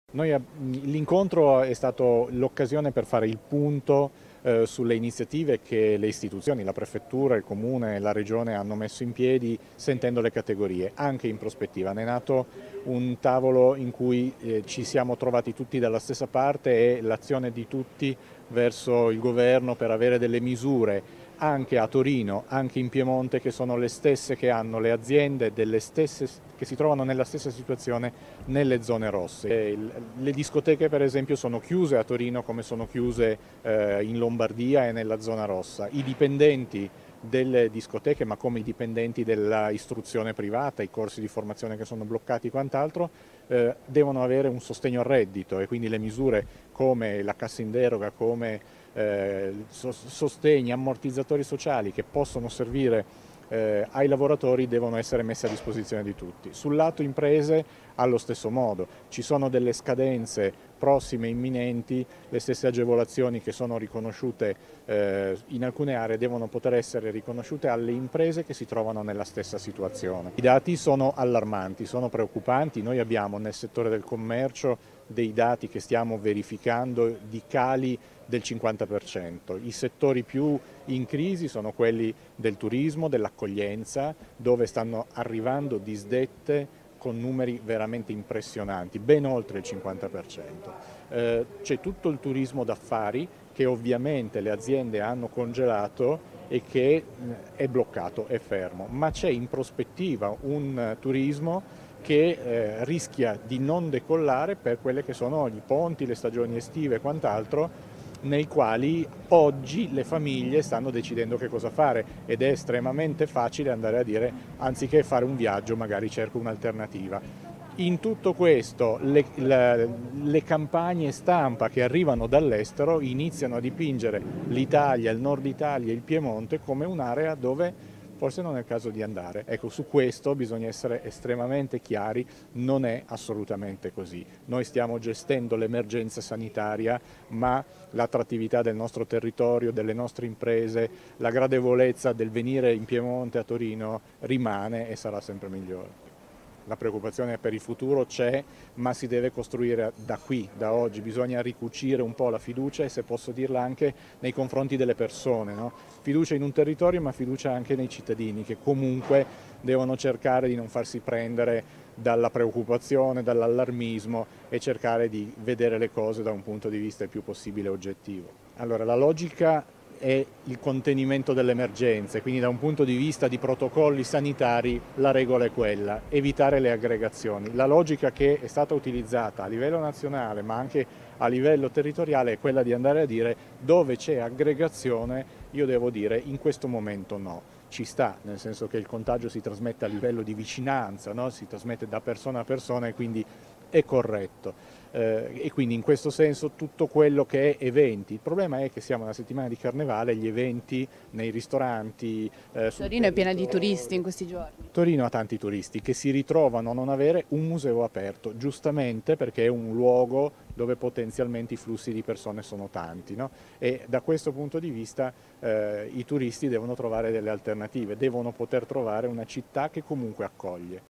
L'incontro è stato l'occasione per fare il punto sulle iniziative che le istituzioni, la prefettura, il comune e la regione hanno messo in piedi sentendo le categorie, anche in prospettiva. Ne è nato un tavolo in cui ci siamo trovati tutti dalla stessa parte e l'azione di tutti verso il governo per avere delle misure anche a Torino, anche in Piemonte, che sono le stesse che hanno le aziende che si trovano nella stessa situazione nelle zone rosse. Le discoteche per esempio sono chiuse a Torino come sono chiuse in Lombardia e nella zona rossa. I dipendenti delle discoteche, ma come i dipendenti dell'istruzione privata, i corsi di formazione che sono bloccati e quant'altro, devono avere un sostegno al reddito e quindi le misure come la cassa in deroga, come sostegni, ammortizzatori sociali che possono servire ai lavoratori devono essere messe a disposizione di tutti. Sul lato imprese allo stesso modo, ci sono delle scadenze prossime, imminenti, le stesse agevolazioni che sono riconosciute in alcune aree devono poter essere riconosciute alle imprese che si trovano nella stessa situazione. I dati sono allarmanti, sono preoccupanti, noi abbiamo nel settore del commercio dei dati che stiamo verificando di cali del 50%. I settori più in crisi sono quelli del turismo, dell'accoglienza, dove stanno arrivando disdette con numeri veramente impressionanti, ben oltre il 50%. C'è tutto il turismo d'affari che ovviamente le aziende hanno congelato e che è bloccato, è fermo, ma c'è in prospettiva un turismo che rischia di non decollare per quelle che sono i ponti, le stagioni estive e quant'altro, nei quali oggi le famiglie stanno decidendo che cosa fare ed è estremamente facile andare a dire anziché fare un viaggio magari cerco un'alternativa. In tutto questo le campagne stampa che arrivano dall'estero iniziano a dipingere l'Italia, il nord Italia, il Piemonte come un'area dove forse non è il caso di andare. Ecco, su questo bisogna essere estremamente chiari, non è assolutamente così. Noi stiamo gestendo l'emergenza sanitaria, ma l'attrattività del nostro territorio, delle nostre imprese, la gradevolezza del venire in Piemonte, a Torino, rimane e sarà sempre migliore. La preoccupazione per il futuro c'è, ma si deve costruire da qui, da oggi, bisogna ricucire un po' la fiducia e se posso dirla anche nei confronti delle persone, no? Fiducia in un territorio ma fiducia anche nei cittadini che comunque devono cercare di non farsi prendere dalla preoccupazione, dall'allarmismo e cercare di vedere le cose da un punto di vista il più possibile oggettivo. Allora, la logica è il contenimento delle emergenze, quindi da un punto di vista di protocolli sanitari la regola è quella, evitare le aggregazioni. La logica che è stata utilizzata a livello nazionale ma anche a livello territoriale è quella di andare a dire dove c'è aggregazione, io devo dire in questo momento no. Ci sta, nel senso che il contagio si trasmette a livello di vicinanza, no? Si trasmette da persona a persona e quindi è corretto. E quindi in questo senso tutto quello che è eventi. Il problema è che siamo una settimana di carnevale, gli eventi nei ristoranti, sul Torino è piena di turisti in territorio. questi giorni. Torino ha tanti turisti che si ritrovano a non avere un museo aperto, giustamente perché è un luogo dove potenzialmente i flussi di persone sono tanti, no? E da questo punto di vista i turisti devono trovare delle alternative, devono poter trovare una città che comunque accoglie.